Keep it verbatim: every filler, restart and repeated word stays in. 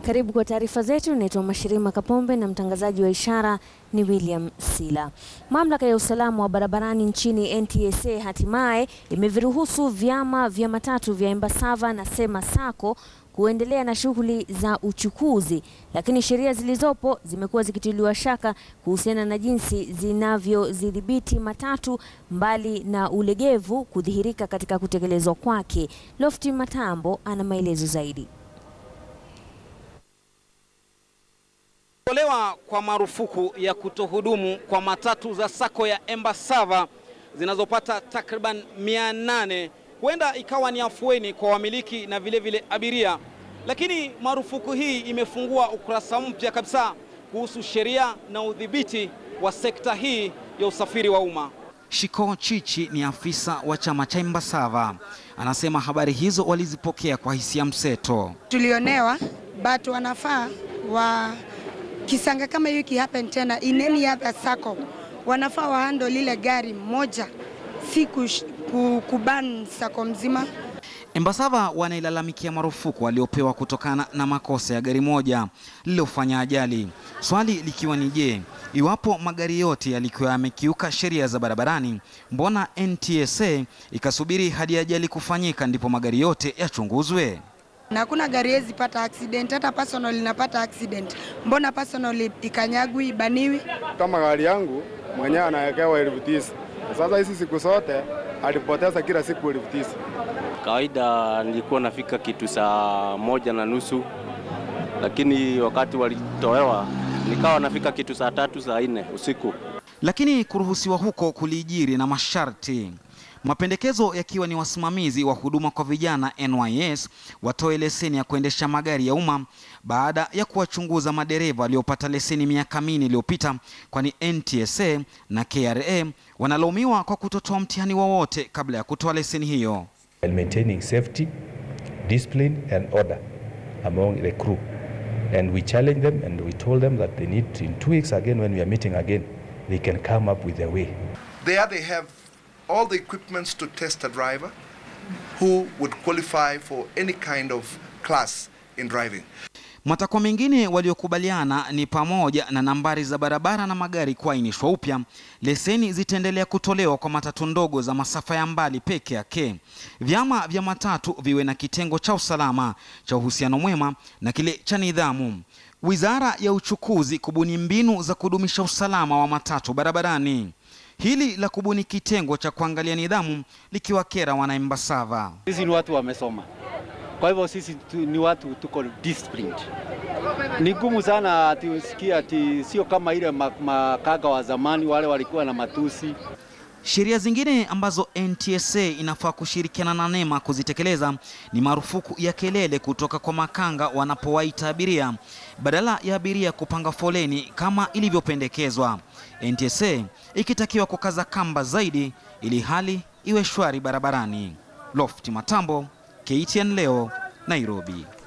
Karibu kwa taarifa zetu. Naitwa Mashirima Kapombe na mtangazaji wa ishara ni William Sila. Mamlaka ya usalama wa barabarani nchini N T S A hatimaye imeviruhusu vyama vya matatu vya Embasava na Sema Sacco kuendelea na shughuli za uchukuzi, lakini sheria zilizopo zimekuwa zikitiliwa shaka kuhusiana na jinsi zinavyodhibiti matatu, mbali na ulegevu kudhihirika katika kutekelezwa kwake. Lofty Matambo ana maelezo zaidi. Kutolewa kwa marufuku ya kutohudumu kwa matatu za Sacco ya Embasava zinazopata takriban mia nane huenda ikawa ni afueni kwa wamiliki na vile vile abiria, lakini marufuku hii imefungua ukurasa mpya kabisa kuhusu sheria na udhibiti wa sekta hii ya usafiri wa umma. Shiko Chichi ni afisa wa chama cha Embasava, anasema habari hizo walizipokea kwa hisia mseto. Tulionewa, but wanafaa wa kisanga kama hiyo ki happen tena in any other Sacco, wanafaa wahandle lile gari moja, si kuban Sacco mzima. Embasava wanailalamikia marufuku waliopewa kutokana na makosa ya gari moja lililofanya ajali. Swali likiwa ni je, iwapo magari yote yalikuwa yamekiuka sheria za barabarani, mbona N T S A ikasubiri hadi ajali kufanyika ndipo magari yote yachunguzwe? Na hakuna gari hezi pata accident, hata personal inapata accident. Mbona personal ikanyagwi, ibaniwi? Kama gari yangu mwenyewe anawekewa elfu tisa. Sasa hizi siku zote alipoteza kila siku elfu tisa. Kawaida nilikuwa nafika kitu saa moja na nusu, lakini wakati walitolewa nikawa nafika kitu saa tatu saa nne usiku. Lakini kuruhusiwa huko kulijiri na masharti. Mapendekezo yakiwa ni wasimamizi wa huduma kwa vijana N Y S watoe leseni ya kuendesha magari ya umma baada ya kuwachunguza madereva waliopata leseni miaka minne iliyopita, kwani N T S A na K R A wanalaumiwa kwa kutotoa mtihani wowote kabla ya kutoa leseni hiyo. And maintaining safety, discipline and order among the crew. And we challenge them and we told them that they need to, in two weeks again when we are meeting again, they can come up with their way. There they have all the equipments to test a driver who would qualify for any kind of class in driving. Matakwa mengine waliokubaliana ni pamoja na nambari za barabara na magari kuainishwa upya. Leseni zitaendelea kutolewa kwa matatu ndogo za masafa ya mbali peke yake. Vyama vya matatu viwe na kitengo cha usalama, cha uhusiano mwema na kile cha nidhamu. Wizara ya uchukuzi kubuni mbinu za kudumisha usalama wa matatu barabarani. Hili la kubuni kitengo cha kuangalia nidhamu likiwakera wana Embasava. Sisi ni watu wamesoma. Kwa hivyo sisi tu, ni watu tuko disciplined. Ni gumu sana tusikia ati sio kama ile makaga wa zamani wale walikuwa na matusi. Sheria zingine ambazo N T S A inafaa kushirikiana na NEMA kuzitekeleza ni marufuku ya kelele kutoka kwa makanga wanapowaita abiria, badala ya abiria kupanga foleni kama ilivyopendekezwa. N T S A ikitakiwa kukaza kamba zaidi ili hali iwe shwari barabarani. Lofty Matambo, K T N leo, Nairobi.